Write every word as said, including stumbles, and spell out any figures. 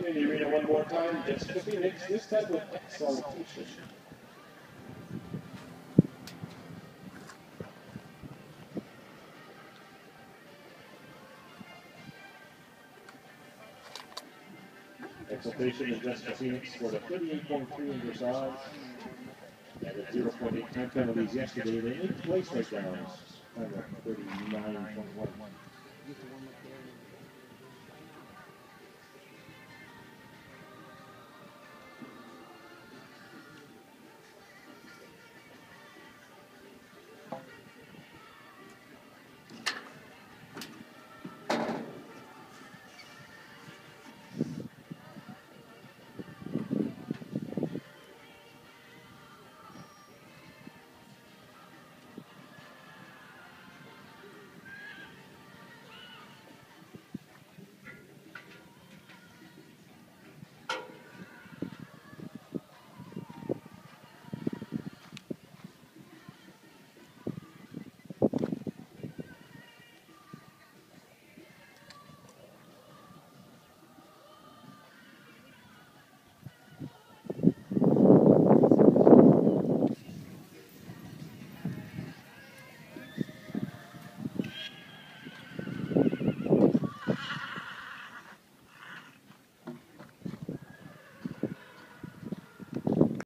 And then you read it one more time, Jessica Phoenix, this time with exaltation. Exaltation of Jessica Phoenix for the thirty-eight point three in dressage. And the zero point eight time penalties yesterday, they made place breakdowns. Time of thirty-nine point one.